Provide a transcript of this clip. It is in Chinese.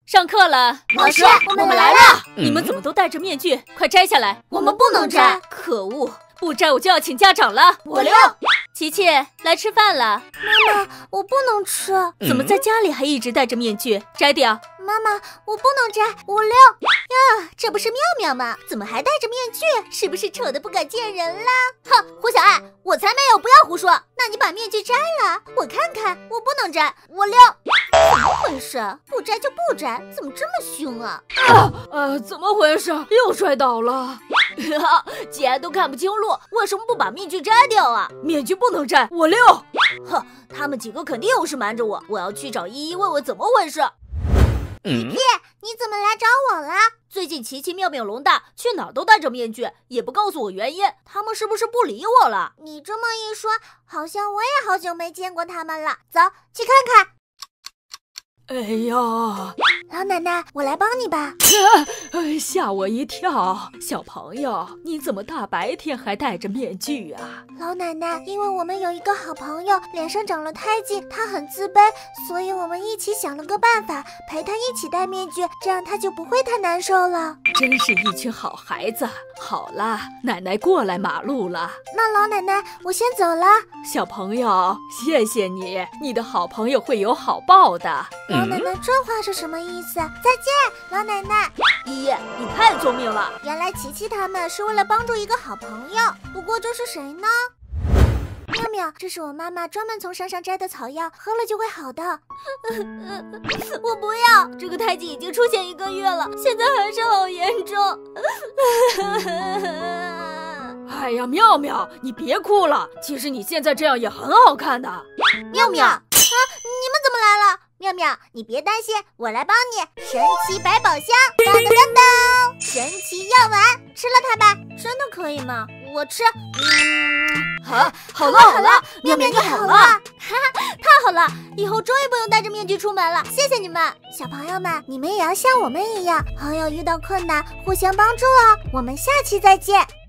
上课了。 老师，我们来了。 你们怎么都戴着面具？快摘下来。 我们不能摘。 可恶，不摘我就要请家长了。 我溜。 琪琪，来吃饭了。 妈妈，我不能吃。 怎么在家里还一直戴着面具？摘掉。 妈妈，我不能摘。我溜。呀，这不是妙妙吗？怎么还戴着面具？是不是丑得不敢见人了？哼，胡小爱，我才没有！不要胡说。那你把面具摘了，我看看。我不能摘。我溜。怎么回事？不摘就不摘，怎么这么凶啊？ 怎么回事？又摔倒了。 既然都看不清路，为什么不把面具摘掉啊？ 面具不能摘，我溜。 哼，他们几个肯定又是瞒着我，我要去找依依问问怎么回事。皮皮，你怎么来找我了？最近奇奇、妙妙、龙大去哪儿都戴着面具，也不告诉我原因，他们是不是不理我了？你这么一说，好像我也好久没见过他们了。走，去看看。 哎呀， 老奶奶，我来帮你吧。 吓我一跳！小朋友，你怎么大白天还戴着面具啊？ 老奶奶，因为我们有一个好朋友脸上长了胎记，他很自卑，所以我们一起想了个办法，陪他一起戴面具，这样他就不会太难受了。 真是一群好孩子。好啦，奶奶过来马路了。 那老奶奶，我先走了。 小朋友，谢谢你，你的好朋友会有好报的。 老奶奶，这话是什么意思？再见，老奶奶。 依依，你太聪明了。 原来琪琪他们是为了帮助一个好朋友。不过这是谁呢？妙妙，这是我妈妈专门从山上摘的草药，喝了就会好的。我不要，这个胎记已经出现1个月了，现在还是好严重。 哎呀，妙妙，你别哭了，其实你现在这样也很好看的。 妙妙啊，你们怎么来了？妙妙，你别担心，我来帮你。神奇百宝箱，当当当当，神奇药丸，吃了它吧。真的可以吗？我吃。 好了， 妙妙你好了，哈哈，太好了，以后终于不用戴着面具出门了，谢谢你们。小朋友们，你们也要像我们一样，朋友遇到困难互相帮助哦。我们下期再见。